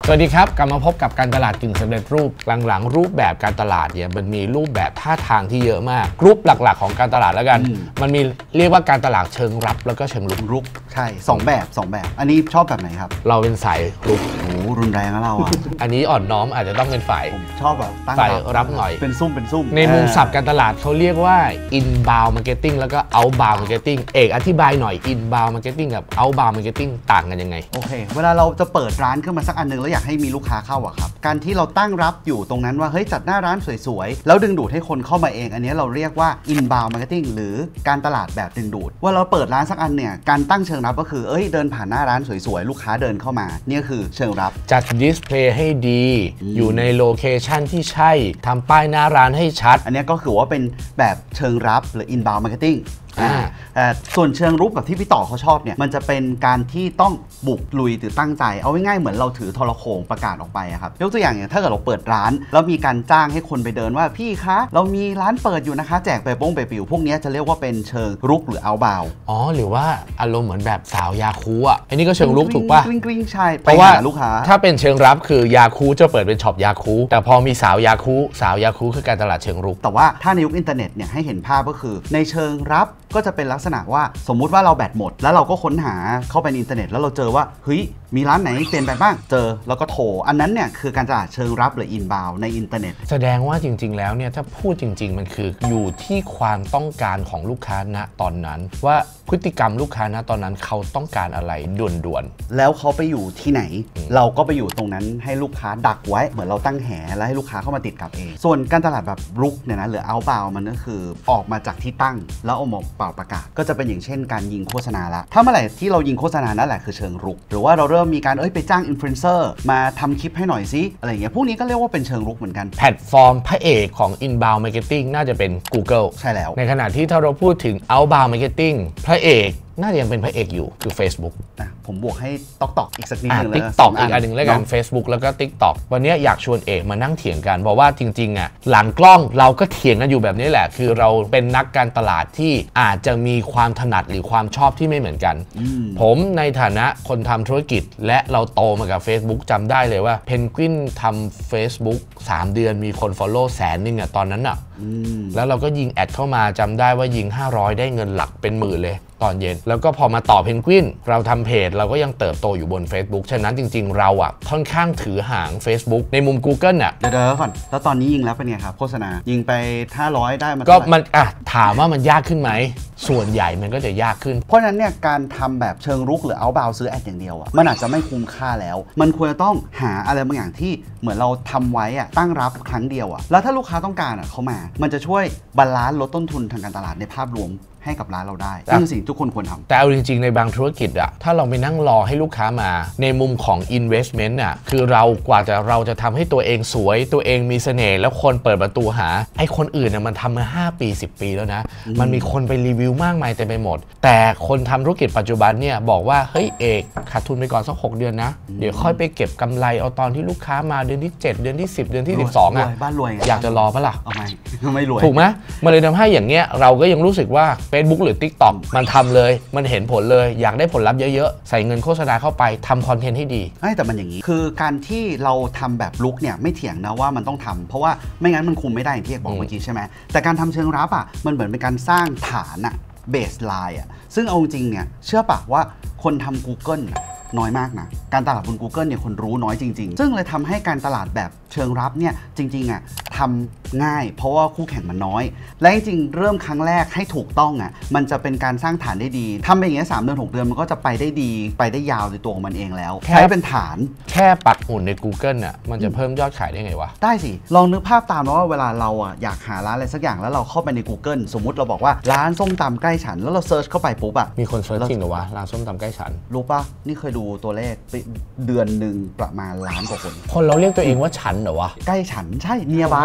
สวัสดีครับกลับมาพบกับการตลาดกึ่งสำเร็จรูปหลังๆรูปแบบการตลาดเนี่ยมันมีรูปแบบท่าทางที่เยอะมากกรุ๊ปหลักๆของการตลาดแล้วกันมันมีเรียกว่าการตลาดเชิงรับแล้วก็เชิงรุกใช่2 แบบอันนี้ชอบแบบไหนครับเราเป็นสายรุกโอ้รุนแรงนะเราอ่ะอันนี้อ่อนน้อมอาจจะต้องเป็นฝ่ายผมชอบแบบตั้งรับหน่อยเป็นซุ่มในมุมศัพท์การตลาดเขาเรียกว่า inbound marketing แล้วก็ outbound marketing เอกอธิบายหน่อย inbound marketing กับ outbound marketing ต่างกันยังไงโอเคเวลาเราจะเปิดร้านขึ้นมาสักอันนึงแล้วอยากให้มีลูกค้าเข้าอะครับการที่เราตั้งรับอยู่ตรงนั้นว่าเฮ้ยจัดหน้าร้านสวยๆแล้วดึงดูดให้คนเข้ามาเองอันนี้เราเรียกว่า inbound marketing หรือการตลาดแบบดึงดูดว่าเราเปิดร้านสักอันเนี่ยการตั้งเชิงรับก็คือเดินผ่านหน้าร้านสวยๆลูกค้าเดินเข้ามานี่คือเชิงรับจัดดิสเพลย์ให้ดีอยู่ในโลเคชันที่ใช่ทำป้ายหน้าร้านให้ชัดอันนี้ก็คือว่าเป็นแบบเชิงรับหรือ inbound marketingส่วนเชิงรุกแบบที่พี่ต่อเขาชอบเนี่ยมันจะเป็นการที่ต้องบุกลุยหรือตั้งใจเอาง่ายๆเหมือนเราถือโทรโขงประกาศออกไปครับยกตัวอย่างถ้าเกิดเราเปิดร้านแล้วมีการจ้างให้คนไปเดินว่าพี่คะเรามีร้านเปิดอยู่นะคะแจกไปโป้งไปปิวพวกนี้จะเรียกว่าเป็นเชิงรุกหรือเอาบาวหรือว่าอารมณ์เหมือนแบบสาวยาคูอ่ะอันนี้ก็เชิงรุกถูกป่ะกริ้งใช่เพราะว่าลูกค้าถ้าเป็นเชิงรับคือยาคูจะเปิดเป็นช็อปยาคูแต่พอมีสาวยาคูคือการตลาดเชิงรุกแต่ว่าถ้าในยุคอินเทอร์เน็ตเนี่ยให้เห็นภาพก็คือในเชิงรับก็จะเป็นลักษณะว่าสมมุติว่าเราแบตหมดแล้วเราก็ค้นหาเข้าไปในอินเทอร์เน็ตแล้วเราเจอว่าเฮ้ยมีร้านไหนเปลี่ยนไปบ้างเจอแล้วก็โทรอันนั้นเนี่ยคือการตลาดเชิงรับหรือ inbound ในอินเทอร์เน็ตแสดงว่าจริงๆแล้วเนี่ยถ้าพูดจริงๆมันคืออยู่ที่ความต้องการของลูกค้าณตอนนั้นว่าพฤติกรรมลูกค้าณตอนนั้นเขาต้องการอะไรด่วนๆแล้วเขาไปอยู่ที่ไหนเราก็ไปอยู่ตรงนั้นให้ลูกค้าดักไว้เหมือนเราตั้งแหแล้วให้ลูกค้าเข้ามาติดกับเองส่วนการตลาดแบบรุกเนี่ยนะหรือ outbound มันก็คือออกมาจากที่ตั้งแล้วเอามาเป่าประกาศก็จะเป็นอย่างเช่นการยิงโฆษณาละถ้าเมื่อไหร่ที่เรายิงโฆษณานั่นแหละคือเชิงรุกหรือว่าเราเริ่มมีการไปจ้างอินฟลูเอนเซอร์มาทำคลิปให้หน่อยซิอะไรอย่างเงี้ยพวกนี้ก็เรียกว่าเป็นเชิงรุกเหมือนกันแพลตฟอร์มพระเอกของ inbound marketing น่าจะเป็น Google ใช่แล้วในขณะที่ถ้าเราพูดถึง outbound marketing พระเอกน่าจะยังเป็นพระเอกอยู่คือ Facebook นะผมบวกให้TikTokอีกสักนิดนึงแล้ว TikTok อีกอันหนึ่งแล้วกัน Facebook แล้วก็ TikTok วันนี้อยากชวนเอกมานั่งเถียงกันบอกว่าจริงๆหลังกล้องเราก็เถียงกันอยู่แบบนี้แหละคือเราเป็นนักการตลาดที่อาจจะมีความถนัดหรือความชอบที่ไม่เหมือนกันผมในฐานะคนทำธุรกิจและเราโตมากับ Facebook จำได้เลยว่าเพนกวินทำ Facebook 3 เดือนมีคน follow 100,000ตอนนั้นแล้วเราก็ยิงแอดเข้ามาจำได้ว่ายิง500ได้เงินหลักเป็นหมื่นเลยตอนเย็นแล้วก็พอมาต่อเพนกวินเราทำเพจเราก็ยังเติบโตอยู่บน Facebook ฉะนั้นจริงๆเราค่อนข้างถือหาง Facebook ในมุม Google เดี๋ยวก่อนแล้วตอนนี้ยิงแล้วเป็นไงครับโฆษณายิงไป500ได้ก็มันถามว่ามันยากขึ้นไหมส่วนใหญ่มันก็จะยากขึ้นเพราะฉะนั้นเนี่ยการทำแบบเชิงรุกหรือเอาท์บาวด์ซื้อแอดอย่างเดียวมันอาจจะไม่คุ้มค่าแล้วมันควรจะต้องหาอะไรบางอย่างที่เหมือนเราทำไว้ตั้งรับครั้งเดียวแล้วถ้าลูกค้าต้องการเขามามันจะช่วยบาลานซ์ลดต้นทุนทางการตลาดในภาพรวมให้กับร้านเราได้นี่คือสิ่งทุกคนควรทำแต่เอาจริงๆในบางธุรกิจถ้าเราไปนั่งรอให้ลูกค้ามาในมุมของ investment คือเราเราจะทำให้ตัวเองสวยตัวเองมีเสน่ห์แล้วคนเปิดประตูหาไอ้คนอื่นมันทำมา5 ปี10 ปีแล้วนะมันมีคนไปรีวิวมากมายเต็มไปหมดแต่คนทำธุรกิจปัจจุบันเนี่ยบอกว่าเฮ้ยเอกขาดทุนไปก่อนสัก6 เดือนนะเดี๋ยวค่อยไปเก็บกำไรเอาตอนที่ลูกค้ามาเดือนที่7เดือนที่10เดือนที่12 บ้านรวยอยากจะรอปะล่ะไม่รวยถูกไหมมันเลยทำให้อย่างเงี้ยเราก็ยังรู้สึกว่า Facebook หรือ TikTok มันทำเลยมันเห็นผลเลยอยากได้ผลลัพธ์เยอะๆใส่เงินโฆษณาเข้าไปทำคอนเทนต์ให้ดีแต่มันอย่างนี้คือการที่เราทำแบบลุกเนี่ยไม่เถียงนะว่ามันต้องทำเพราะว่าไม่งั้นมันคุมไม่ได้อย่างที่เอกบอกเมื่อกี้ใช่ไหมแต่การทำเชิงรับมันเหมือนเป็นการสร้างฐานเบสไลน์ซึ่งเอาจริงเนี่ยเชื่อปะว่าคนทำ Google น้อยมากนะการตลาดบน Google เนี่ยคนรู้น้อยจริงๆซึ่งเลยทำให้การตลาดแบบเชิงรับเนี่ยจริงๆทำง่ายเพราะว่าคู่แข่งมันน้อยและจริงๆเริ่มครั้งแรกให้ถูกต้องมันจะเป็นการสร้างฐานได้ดีทำไปอย่างเงี้ย3 เดือน 6 เดือนมันก็จะไปได้ดีไปได้ยาวในตัวของมันเองแล้วใช้เป็นฐานแค่ปักหมุดใน Google มันจะเพิ่มยอดขายได้ไงวะได้สิลองนึกภาพตามว่าเวลาเราอยากหาร้านอะไรสักอย่างแล้วเราเข้าไปใน Google สมมุติเราบอกว่าร้านส้มตำใกล้ฉันแล้วเราเซิร์ชเข้าไปปุ๊บมีคนเซิร์ชจริงเหรอวะร้านส้มตำใกล้ฉันรู้ปะนี่เคยดูตัวเลขเดือนหนึ่งประมาณ1,000,000 กว่าคนเราเรียกตัวเองว่าฉันเหรอวะใกล้ฉันใช่เนียบาย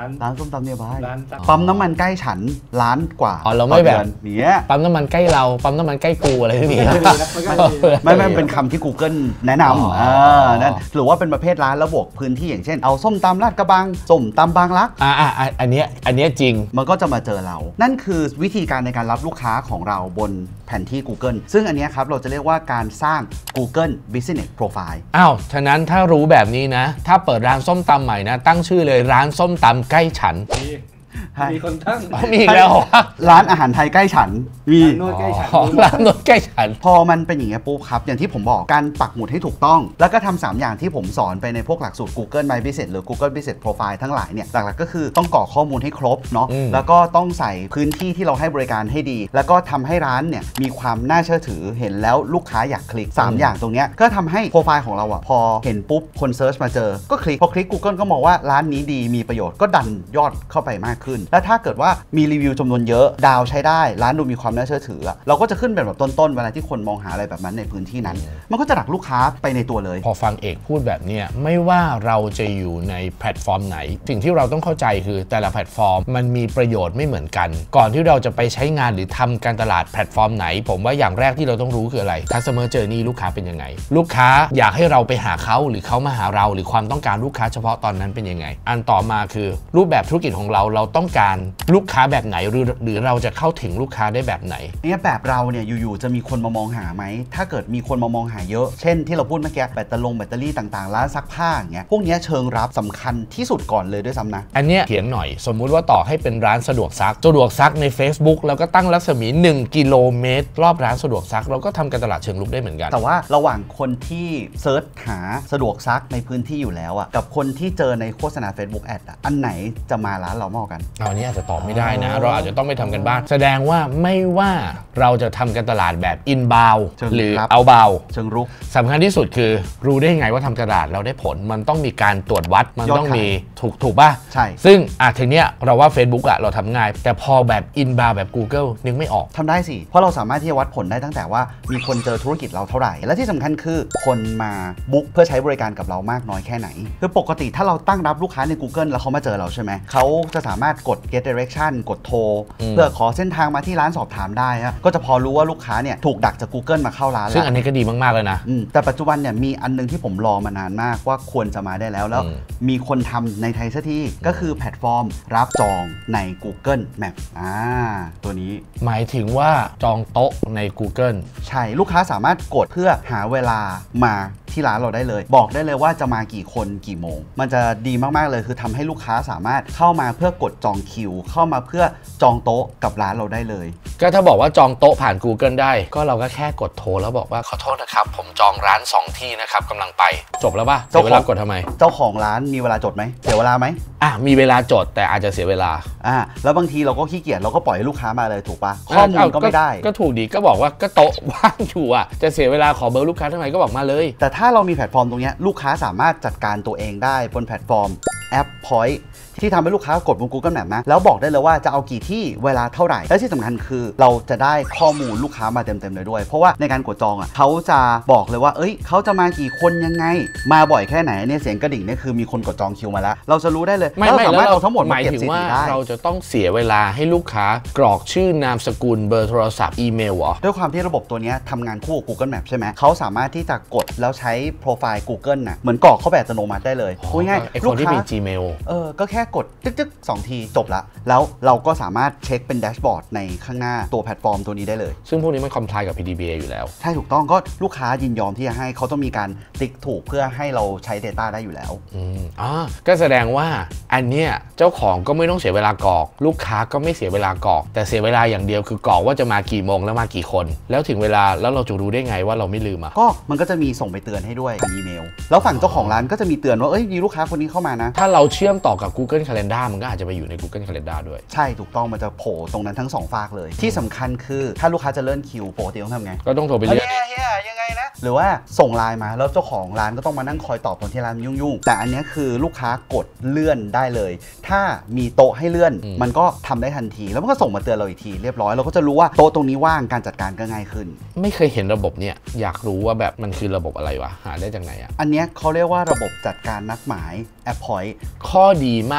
ร้านส้มตำเนี่ยบ้านร้านปั๊มน้ำมันใกล้ฉันล้านกว่าอ๋อเราไม่แบบเนี่ยปั๊มน้ำมันใกล้เราปั๊มน้ำมันใกล้กูอะไรไม่มีไม่เป็นคำที่ Google แนะนำนั่นหรือว่าเป็นประเภทร้านแล้วบวกพื้นที่อย่างเช่นเอาส้มตำลาดกระบังส้มตำบางรักอันเนี้ยจริงมันก็จะมาเจอเรานั่นคือวิธีการในการรับลูกค้าของเราบนแผนที่ Google ซึ่งอันนี้ครับเราจะเรียกว่าการสร้าง Google Business Profile ฉะนั้นถ้ารู้แบบนี้นะถ้าเปิดร้านส้มตำใหม่นะตั้งชื่อเลยร้านส้มตำใกล้ฉันมีคนตั้งมีอีกแล้วร้านอาหารไทยใกล้ฉันมีนวดใกล้ฉันร้านนวดใกล้ฉันพอมันเป็นอย่างเงี้ยปุ๊บครับอย่างที่ผมบอกการปักหมุดให้ถูกต้องแล้วก็ทำ3อย่างที่ผมสอนไปในพวกหลักสูตร Google My Business หรือ Google Business Profile ทั้งหลายเนี่ยหลักๆก็คือต้องกรอกข้อมูลให้ครบเนาะแล้วก็ต้องใส่พื้นที่ที่เราให้บริการให้ดีแล้วก็ทำให้ร้านเนี่ยมีความน่าเชื่อถือเห็นแล้วลูกค้าอยากคลิก3อย่างตรงเนี้ยก็ทำให้โปรไฟล์ของเราอะพอเห็นปุ๊บคนเซิร์ชมาเจอก็คลิกพอคลิก Google ก็มองว่าร้านนี้ดีมีประโยชน์ก็ดันยอดเข้าไปมากขึ้นและถ้าเกิดว่ามีรีวิวจำนวนเยอะดาวใช้ได้ร้านดูมีความน่าเชื่อถือเราก็จะขึ้นเป็นแบบต้นๆเวลาที่คนมองหาอะไรแบบนั้นในพื้นที่นั้นมันก็จะดักลูกค้าไปในตัวเลยพอฟังเอกพูดแบบนี้ไม่ว่าเราจะอยู่ในแพลตฟอร์มไหนสิ่งที่เราต้องเข้าใจคือแต่ละแพลตฟอร์มมันมีประโยชน์ไม่เหมือนกันก่อนที่เราจะไปใช้งานหรือทำการตลาดแพลตฟอร์มไหนผมว่าอย่างแรกที่เราต้องรู้คืออะไร Customer Journey ลูกค้าเป็นยังไงลูกค้าอยากให้เราไปหาเขาหรือเขามาหาเราหรือความต้องการลูกค้าเฉพาะตอนนั้นเป็นยังไงอันต่อมาคือรูปแบบธุรกิจของเราต้องการลูกค้าแบบไหนหรือเราจะเข้าถึงลูกค้าได้แบบไหนเนี่ยแบบเราเนี่ยอยู่ๆจะมีคนมามองหาไหมถ้าเกิดมีคนมามองหาเยอะเช่นที่เราพูดเมื่อกี้แบตเตอรี่ต่างๆร้านซักผ้าอย่างเงี้ยพวกนี้เชิงรับสำคัญที่สุดก่อนเลยด้วยซ้ำนะอันเนี้ยเถียงหน่อยสมมุติว่าต่อให้เป็นร้านสะดวกซักใน Facebook แล้วก็ตั้งรัศมี1 กิโลเมตรรอบร้านสะดวกซักเราก็ทำการตลาดเชิงลุกได้เหมือนกันแต่ว่าระหว่างคนที่เซิร์ชหาสะดวกซักในพื้นที่อยู่แล้วกับคนที่เจอในโฆษณา Facebook Ad อันไหนจะมาร้านเรามากกันอันนี้อาจจะตอบไม่ได้นะเราอาจจะต้องไปทำกันบ้านแสดงว่าไม่ว่าเราจะทำการตลาดแบบ inbound หรือ outbound เชิงรุกสำคัญที่สุดคือรู้ได้ไงว่าทำตลาดเราได้ผลมันต้องมีการตรวจวัดมันต้องมีถูกป่ะใช่ซึ่งทีเนี้ยเราว่า Facebook เราทำง่ายแต่พอแบบ inbound แบบ Google นึกไม่ออกทำได้สิเพราะเราสามารถที่จะวัดผลได้ตั้งแต่ว่ามีคนเจอธุรกิจเราเท่าไหร่และที่สำคัญคือคนมาบุ๊กเพื่อใช้บริการกับเรามากน้อยแค่ไหนคือปกติถ้าเราตั้งรับลูกค้าใน Google แล้วเขามาเจอเราใช่ไหมเขาจะสามารถกด get direction กดโทรเพื่อขอเส้นทางมาที่ร้านสอบถามได้ก็จะพอรู้ว่าลูกค้าเนี่ยถูกดักจาก Google มาเข้าร้านซึ่งอันนี้ก็ดีมากๆเลยนะแต่ปัจจุบันเนี่ยมีอันนึงที่ผมรอมานานมากว่าควรจะมาได้แล้วมีคนทำในไทยซะทีก็คือแพลตฟอร์มรับจองใน Google Map ตัวนี้หมายถึงว่าจองโต๊ะใน Google ใช่ลูกค้าสามารถกดเพื่อหาเวลามาที่ร้านเราได้เลยบอกได้เลยว่าจะมากี่คนกี่โมงมันจะดีมากๆเลยคือทำให้ลูกค้าสามารถเข้ามาเพื่อกดจองคิวเข้ามาเพื่อจองโต๊ะกับร้านเราได้เลยก็ถ้าบอกว่าจองโต๊ะผ่าน Google ได้ก็เราก็แค่กดโทรแล้วบอกว่าขอโทษนะครับผมจองร้าน2ที่นะครับกำลังไปจบแล้วป่ะเสียเวลากดทำไมเจ้าของร้านมีเวลาจดไหมเสียเวลาไหมมีเวลาจดแต่อาจจะเสียเวลาแล้วบางทีเราก็ขี้เกียจเราก็ปล่อยให้ลูกค้ามาเลยถูกป่ะข้อมูลก็ไม่ได้ก็ถูกดีก็บอกว่าก็โต๊ะว่างอยู่จะเสียเวลาขอเบอร์ลูกค้าทำไมก็บอกมาเลยแต่ถ้าเรามีแพลตฟอร์มตรงนี้ลูกค้าสามารถจัดการตัวเองได้บนแพลตฟอร์มแอป Point ที่ทำให้ลูกค้ากดบน Google Map นะแล้วบอกได้เลยว่าจะเอากี่ที่เวลาเท่าไหร่และที่สำคัญคือเราจะได้ข้อมูลลูกค้ามาเต็มๆเลยด้วยเพราะว่าในการกดจองเขาจะบอกเลยว่าเขาจะมากี่คนยังไงมาบ่อยแค่ไหนเนี่ยเสียงกระดิ่งเนี่ยคือมีคนกดจองคิวมาแล้วเราจะรู้ได้เลยไม่สามารถเอาทั้งหมดมาเก็บสถิติได้เราจะต้องเสียเวลาให้ลูกค้ากรอกชื่อนามสกุลเบอร์โทรศัพท์อีเมลด้วยความที่ระบบตัวนี้ทำงานคู่กับ Google Map ใช่ไหมเขาสามารถที่จะกดแล้วใช้โปรไฟล์ Google เหมือนกรอกเข้าแบบอัตโนมัติได้เลยพูดง่ายลูกค้าที่มี Gmail ก็แค่กดจึ๊ก2 ทีจบละแล้วเราก็สามารถเช็คเป็นแดชบอร์ดในข้างหน้าตัวแพลตฟอร์มตัวนี้ได้เลยซึ่งพวกนี้มันคอมพลายกับ PDPA อยู่แล้วใช่ถูกต้องก็ลูกค้ายินยอมที่จะให้เขาต้องมีการติ๊กถูกเพื่อให้เราใช้ Data ได้อยู่แล้วก็แสดงว่าอันเนี้ยเจ้าของก็ไม่ต้องเสียเวลากรอกลูกค้าก็ไม่เสียเวลากรอกแต่เสียเวลาอย่างเดียวคือกรอกว่าจะมากี่โมงแล้วมากี่คนแล้วถึงเวลาแล้วเราจะรู้ได้ไงว่าเราไม่ลืมก็มันก็จะมีส่งไปเตือนให้ด้วยอีเมลแล้วฝั่งเจ้าของร้านก็จะมีเตือนว่ามีลูกค้าคนนี้เข้ามานะถ้าเราเชื่อมต่อกับ Google Calendar มันก็อาจจะไปอยู่ใน Google Calendar ด้วยใช่ถูกต้องมันจะโผล่ตรงนั้นทั้ง2ฝากเลยที่สำคัญคือถ้าลูกค้าจะเลื่อนคิวปกติต้องทำไงก็ต้องโทรไปเลื่อนยังไงนะหรือว่าส่งไลน์มาแล้วเจ้าของร้านก็ต้องมานั่งคอยตอบตอนที่ร้านยุ่งๆแต่อันนี้คือลูกค้ากดเลื่อนได้เลยถ้ามีโต๊ะให้เลื่อนมันก็ทำได้ทันทีแล้วมันก็ส่งมาเตือนเราอีกทีเรียบร้อยเราก็จะรู้ว่าโต๊ะตรงนี้ว่างการจัดการก็ง่ายขึ้นไม่เคยเห็นระบบเนี่ยอยากรู้ว่าแบบมันคือระบบอะไรวะหาได้จากไหนอันนี้เขาเรียกว่าระบบจัดการนัดหมาย Appoint ข้อดีมาก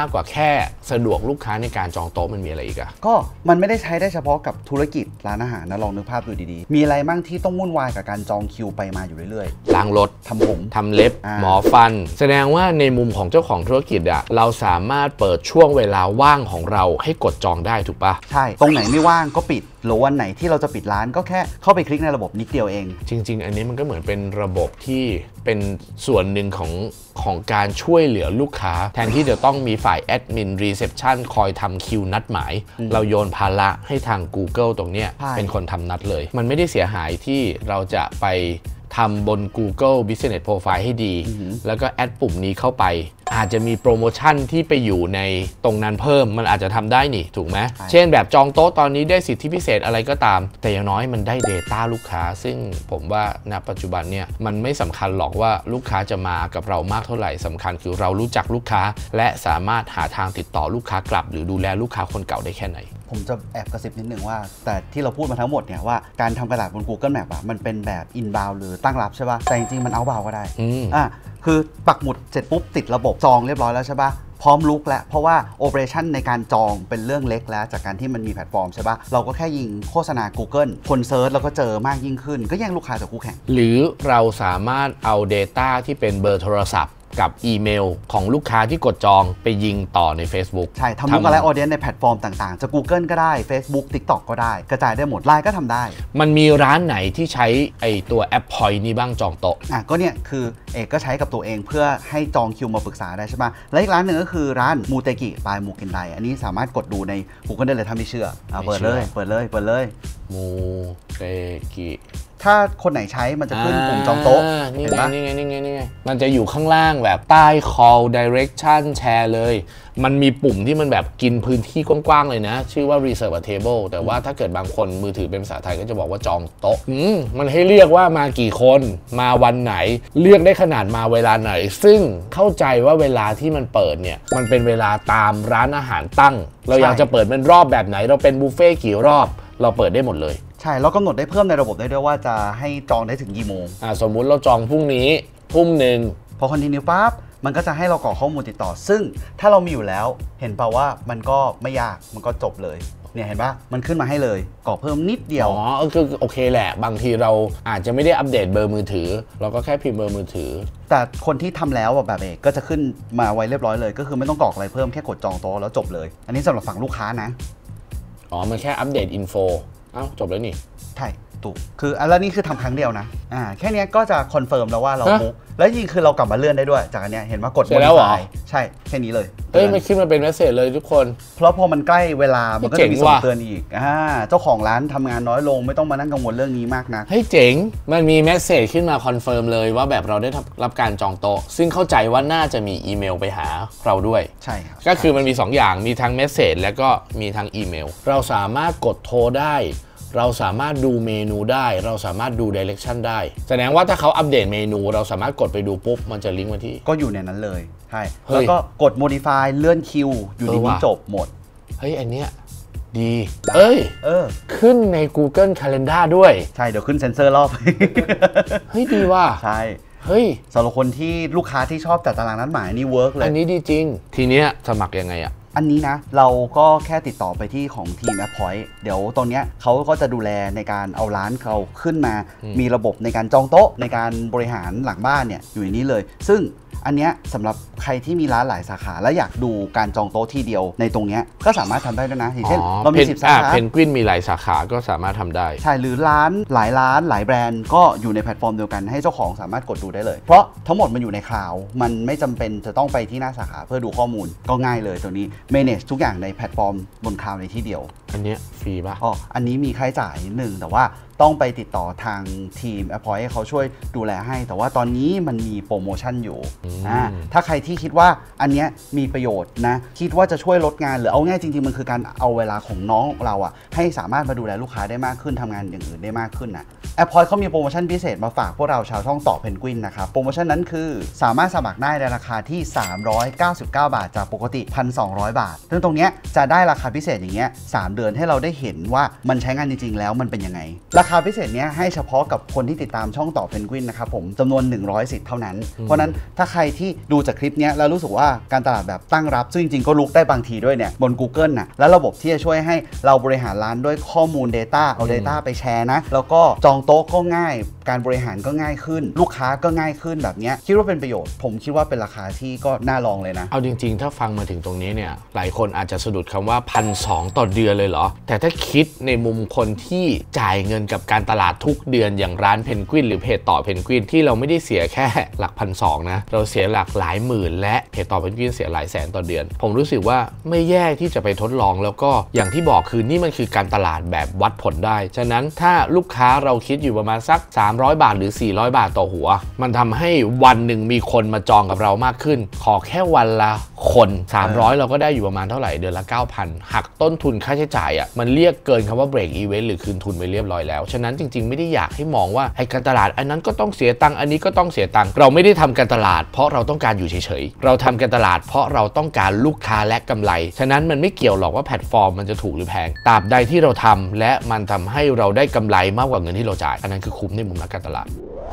ากกว่าแค่สะดวกลูกค้าในการจองโต๊ะมันมีอะไรอีกอะก็มันไม่ได้ใช้ได้เฉพาะกับธุรกิจร้านอาหารนะลองนึกภาพดูดีๆมีอะไรบ้างที่ต้องวุ่นวายกับการจองคิวไปมาอยู่เรื่อยๆล้างรถทำผมทำเล็บหมอฟันแสดงว่าในมุมของเจ้าของธุรกิจอะเราสามารถเปิดช่วงเวลาว่างของเราให้กดจองได้ถูกปะใช่ตรงไหนไม่ว่างก็ปิดหรือวันไหนที่เราจะปิดร้านก็แค่เข้าไปคลิกในระบบนิดเดียวเองจริงๆอันนี้มันก็เหมือนเป็นระบบที่เป็นส่วนหนึ่งของการช่วยเหลือลูกค้าแทนที่จะต้องมีฝ่ายแอดมินรีเซพชันคอยทำคิวนัดหมายเราโยนภาระให้ทาง Google ตรงเนี้ยเป็นคนทำนัดเลยมันไม่ได้เสียหายที่เราจะไปทำบน Google Business Profile ให้ดีแล้วก็แอดปุ่มนี้เข้าไปอาจจะมีโปรโมชั่นที่ไปอยู่ในตรงนั้นเพิ่มมันอาจจะทำได้นี่ถูกไหมเช่นแบบจองโต๊ะตอนนี้ได้สิทธิพิเศษอะไรก็ตามแต่อย่างน้อยมันได้ Data ลูกค้าซึ่งผมว่าณปัจจุบันเนี่ยมันไม่สำคัญหรอกว่าลูกค้าจะมากับเรามากเท่าไหร่สำคัญคือเรารู้จักลูกค้าและสามารถหาทางติดต่อลูกค้ากลับหรือดูแลลูกค้าคนเก่าได้แค่ไหนผมจะแอบกระซิบนิดนึงว่าแต่ที่เราพูดมาทั้งหมดเนี่ยว่าการทำกระดาษบน Google Map อะมันเป็นแบบ inbound หรือตั้งรับใช่ป่ะแต่จริงๆมัน outbound ก็ได้คือปักหมุดเสร็จปุ๊บติดระบบจองเรียบร้อยแล้วใช่ป่ะพร้อมลุกแล้วเพราะว่า operation ในการจองเป็นเรื่องเล็กแล้วจากการที่มันมีแพลตฟอร์มใช่ป่ะเราก็แค่ยิงโฆษณา Google คนเซิร์ชแล้วก็เจอมากยิ่งขึ้นก็แย่งลูกค้าจากคู่แข่งหรือเราสามารถเอา Data ที่เป็นเบอร์โทรศัพท์กับอีเมลของลูกค้าที่กดจองไปยิงต่อใน Facebook ใช่ทำลูกค้าและออเดียนในแพลตฟอร์มต่างๆจะ Google ก็ได้ Facebook TikTok ก็ได้กระจายได้หมดไลน์ก็ทำได้มันมีร้านไหนที่ใช้ไอตัวแอป Point นี้บ้างจองโต๊ะก็เนี่ยคือเอกก็ใช้กับตัวเองเพื่อให้จองคิวมาปรึกษาได้ใช่ไหมและอีกร้านหนึ่งก็คือร้านมูเตกิบายมูเกนไดอันนี้สามารถกดดูใน Google ได้เลยถ้าไม่เชื่อเปิดเลยมูเตกิถ้าคนไหนใช้มันจะขึ้นปุ่มจองโต๊ะนี่ไงมันจะอยู่ข้างล่างแบบใต้ call direction แชร์เลยมันมีปุ่มที่มันแบบกินพื้นที่กว้างๆเลยนะชื่อว่า reserve a table แต่ว่าถ้าเกิดบางคนมือถือเป็นภาษาไทยก็จะบอกว่าจองโต๊ะมันให้เรียกว่ามากี่คนมาวันไหนเลือกได้ขนาดมาเวลาไหนซึ่งเข้าใจว่าเวลาที่มันเปิดเนี่ยมันเป็นเวลาตามร้านอาหารตั้งเราอยากจะเปิดเป็นรอบแบบไหนเราเป็นบุฟเฟ่กี่รอบเราเปิดได้หมดเลยใช่แล้วกำหนดได้เพิ่มในระบบได้ด้วยว่าจะให้จองได้ถึงกี่โมงสมมุติเราจองพรุ่งนี้ทุ่มหนึ่งพอคอนทินิวปั๊บมันก็จะให้เรากรอกข้อมูลติดต่อซึ่งถ้าเรามีอยู่แล้วเห็นเปล่าว่ามันก็ไม่ยากมันก็จบเลยเนี่ยเห็นปะมันขึ้นมาให้เลยกรอกเพิ่มนิดเดียวคือโอเคแหละบางทีเราอาจจะไม่ได้อัปเดตเบอร์มือถือเราก็แค่พิมพ์เบอร์มือถือแต่คนที่ทำแล้วแบบเอกก็จะขึ้นมาไว้เรียบร้อยเลยก็คือไม่ต้องกรอกอะไรเพิ่มแค่กดจองโต๊ะแล้วจบเลยอันนี้สำหรับฝั่งลูกค้านะมันแค่อัปเดตอินโฟจบแล้วนี่ใช่ถูกคือแล้วนี่คือทำครั้งเดียวนะแค่นี้ก็จะคอนเฟิร์มแล้วว่าเราบุ๊กแล้วจริงคือเรากลับมาเลื่อนได้ด้วยจากอันนี้เห็นว่ากด modify ใช่แค่นี้เลยไม่ขึ้นมาเป็นเมสเสจเลยทุกคนเพราะพอมันใกล้เวลามันก็จะมีส่งเตือนอีกเจ้าของร้านทำงานน้อยลงไม่ต้องมานั่งกังวลเรื่องนี้มากนะเจ๋งมันมีเมสเสจขึ้นมาคอนเฟิร์มเลยว่าแบบเราได้รับการจองโต๊ะซึ่งเข้าใจว่าน่าจะมีอีเมลไปหาเราด้วยใช่ครับก็คือมันมี2อย่างมีทั้งเมสเสจแล้วก็มีทั้งอีเมลเราสามารถกดโทรได้เราสามารถดูเมนูได้เราสามารถดู direction ได้แสดงว่าถ้าเขาอัปเดตเมนูเราสามารถกดไปดูปุ๊บมันจะลิงก์มาที่ก็อยู่ในนั้นเลยใช่แล้วก็กด modify เลื่อนคิวอยู่ในนี้จบหมดอันเนี้ยดีขึ้นใน Google Calendar ด้วยใช่เดี๋ยวขึ้นเซ็นเซอร์รอบดีว่ะใช่สำหรับคนที่ลูกค้าที่ชอบจัดตารางนัดหมายนี่เวิร์กเลยอันนี้ดีจริงทีเนี้ยสมัครยังไงอันนี้นะเราก็แค่ติดต่อไปที่ของทีม AppPoint เดี๋ยวตรงเนี้ยเขาก็จะดูแลในการเอาร้านเขาขึ้นมามีระบบในการจองโต๊ะในการบริหารหลังบ้านเนี่ยอยู่ในนี้เลยซึ่งอันเนี้ยสำหรับใครที่มีร้านหลายสาขาและอยากดูการจองโต๊ะที่เดียวในตรงเนี้ยก็สามารถทำได้ด้วยนะอย่างเช่นเรามี10 สาขาเพนกวินมีหลายสาขาก็สามารถทำได้ใช่หรือร้านหลายแบรนด์ก็อยู่ในแพลตฟอร์มเดียวกันให้เจ้าของสามารถกดดูได้เลยเพราะทั้งหมดมันอยู่ในคลาวด์มันไม่จำเป็นจะต้องไปที่หน้าสาขาเพื่อดูข้อมูลก็ง่ายเลยตัวนี้ manage ทุกอย่างในแพลตฟอร์มบนคลาวด์ในที่เดียวอันนี้ฟรีป่ะอันนี้มีค่าใช้จ่ายนิดนึงแต่ว่าต้องไปติดต่อทางทีม AppPoint ให้เขาช่วยดูแลให้แต่ว่าตอนนี้มันมีโปรโมชั่นอยู่ถ้าใครที่คิดว่าอันเนี้ยมีประโยชน์นะคิดว่าจะช่วยลดงานหรือเอาง่ายจริงๆมันคือการเอาเวลาของน้องเราให้สามารถมาดูแลลูกค้าได้มากขึ้นทำงานอย่างอื่นได้มากขึ้นนะ AppPoint เขามีโปรโมชั่นพิเศษมาฝากพวกเราชาวช่องต่อเพนกวินนะครับโปรโมชั่นนั้นคือสามารถสมัครได้ในราคาที่399 บาทจากปกติ 1,200 บาทซึ่งตรงเนี้ยจะได้ราคาพิเศษอย่างเงี้ย3 เดือนให้เราได้เห็นว่ามันใช้งานจริงๆแล้วมันเป็นยังไงราคาพิเศษเนี้ยให้เฉพาะกับคนที่ติดตามช่องต่อเพนกวินนะครับผมจำนวน100 สิทธิ์เท่านั้นเพราะนั้นถ้าใครที่ดูจากคลิปนี้แล้วรู้สึกว่าการตลาดแบบตั้งรับซึ่งจริงๆก็ลุกได้บางทีด้วยเนี่ยบน Google นะแล้วระบบที่จะช่วยให้เราบริหารร้านด้วยข้อมูล Data เอา Data ไปแชร์นะแล้วก็จองโต๊ะก็ง่ายการบริหารก็ง่ายขึ้นลูกค้าก็ง่ายขึ้นแบบนี้คิดว่าเป็นประโยชน์ผมคิดว่าเป็นราคาที่ก็น่าลองเลยนะเอาจริงๆถ้าฟังมาถึงตรงนี้เนี่ยหลายคนอาจจะสะดุดคำว่า 1,200 ต่อเดือนเลยเหรอแต่ถ้าคิดในมุมคนที่จ่ายเงินกับการตลาดทุกเดือนอย่างร้านเพนกวินหรือเพจต่อเพนกวินที่เราไม่ได้เสียแค่หลัก1,200นะเราเสียหลักหลายหมื่นและเพจต่อเพนกวินเสียหลายแสนต่อเดือนผมรู้สึกว่าไม่แย่ที่จะไปทดลองแล้วก็อย่างที่บอกคือนี่มันคือการตลาดแบบวัดผลได้ฉะนั้นถ้าลูกค้าเราคิดอยู่ประมาณสัก300 บาทหรือ400 บาทต่อหัวมันทำให้วันหนึ่งมีคนมาจองกับเรามากขึ้นขอแค่วันละคน300เราก็ได้อยู่ประมาณเท่าไหร่เดือนละ 9,000 หักต้นทุนค่าใช้จ่ายอ่ะมันเรียกเกินคำว่า break event หรือคืนทุนไปเรียบร้อยแล้วฉะนั้นจริงๆไม่ได้อยากให้มองว่าไอ้การตลาดอันนั้นก็ต้องเสียตังค์อันนี้ก็ต้องเสียตังค์เราไม่ได้ทำการตลาดเพราะเราต้องการอยู่เฉยๆเราทำการตลาดเพราะเราต้องการลูกค้าและกำไรฉะนั้นมันไม่เกี่ยวหรอกว่าแพลตฟอร์มมันจะถูกหรือแพงตราบใดที่เราทำและมันทำให้เราได้กำไรมากกว่าเงินที่เราจ่ายอันนั้นคือคุ้มในมุมนักการตลาด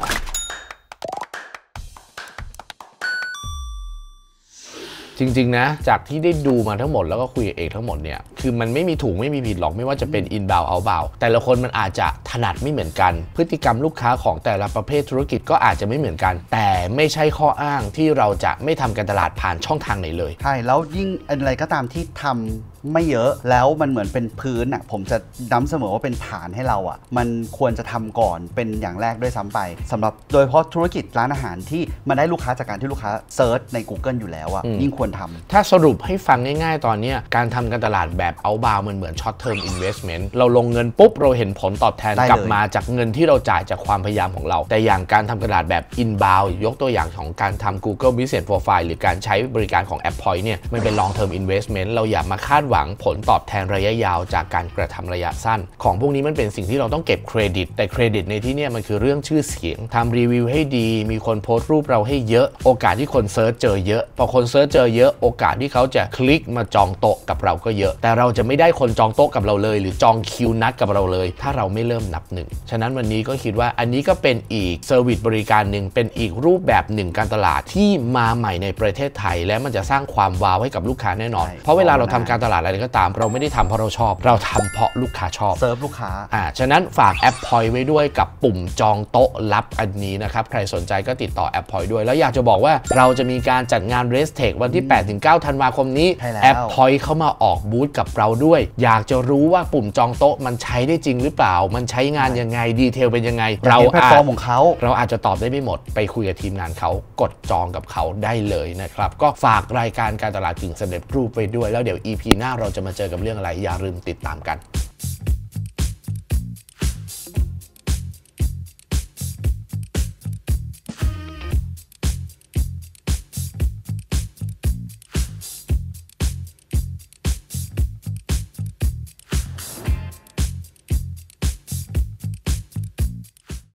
จริงๆนะจากที่ได้ดูมาทั้งหมดแล้วก็คุยกับเอกทั้งหมดเนี่ยคือมันไม่มีถูกไม่มีผิดหรอกไม่ว่าจะเป็น inbound outbound แต่ละคนมันอาจจะถนัดไม่เหมือนกันพฤติกรรมลูกค้าของแต่ละประเภทธุรกิจก็อาจจะไม่เหมือนกันแต่ไม่ใช่ข้ออ้างที่เราจะไม่ทำการตลาดผ่านช่องทางไหนเลยใช่แล้วยิ่งอะไรก็ตามที่ทำไม่เยอะแล้วมันเหมือนเป็นพื้นอ่ะผมจะย้ำเสมอว่าเป็นฐานให้เราอ่ะมันควรจะทำก่อนเป็นอย่างแรกด้วยซ้ำไปสำหรับโดยเฉพาะธุรกิจร้านอาหารที่มันได้ลูกค้าจากการที่ลูกค้าเซิร์ชใน Google อยู่แล้วอ่ะยิ่งควรทำถ้าสรุปให้ฟังง่ายๆตอนนี้การทำการตลาดแบบ outbound มันเหมือน short term investment เราลงเงินปุ๊บเราเห็นผลตอบแทนกลับมาจากเงินที่เราจ่ายจากความพยายามของเราแต่อย่างการทำการตลาดแบบ inbound ยกตัวอย่างของการทำ Google Business Profile หรือการใช้บริการของ AppPoint เนี่ยมันเป็น long term investment เราอย่ามาคาดหวังผลตอบแทนระยะยาวจากการกระทำระยะสั้นของพวกนี้มันเป็นสิ่งที่เราต้องเก็บเครดิตแต่เครดิตในที่นี้มันคือเรื่องชื่อเสียงทำรีวิวให้ดีมีคนโพสต์รูปเราให้เยอะโอกาสที่คนเซิร์ชเจอเยอะพอคนเซิร์ชเจอเยอะโอกาสที่เขาจะคลิกมาจองโต๊ะกับเราก็เยอะแต่เราจะไม่ได้คนจองโต๊ะกับเราเลยหรือจองคิวนัดกับเราเลยถ้าเราไม่เริ่มนับหนึ่งฉะนั้นวันนี้ก็คิดว่าอันนี้ก็เป็นอีกเซอร์วิสบริการหนึ่งเป็นอีกรูปแบบหนึ่งการตลาดที่มาใหม่ในประเทศไทยและมันจะสร้างความว้าวให้กับลูกค้าแน่นอนเพราะเวลาเราทำการตลาดอะไรก็ตามเราไม่ได้ทำเพราะเราชอบเราทำเพราะลูกค้าชอบเซิร์ฟลูกค้าฉะนั้นฝากแอปพอยต์ไว้ด้วยกับปุ่มจองโต๊ะลับอันนี้นะครับใครสนใจก็ติดต่อแอปพอยต์ด้วยแล้วอยากจะบอกว่าเราจะมีการจัดงาน Restech วันที่ 8-9 ธันวาคมนี้แอปพอยต์เข้ามาออกบูธกับเราด้วยอยากจะรู้ว่าปุ่มจองโต๊ะมันใช้ได้จริงหรือเปล่ามันใช้งานยังไงดีเทลเป็นยังไงเราแพลตฟอร์มของเขาเราอาจจะตอบได้ไม่หมดไปคุยกับทีมงานเขากดจองกับเขาได้เลยนะครับก็ฝากรายการการตลาดกึ่งสำเร็จรูปไปด้วยแล้วเดี๋ยว EP หน้าเราจะมาเจอกับเรื่องอะไรอย่าลืมติดตามกัน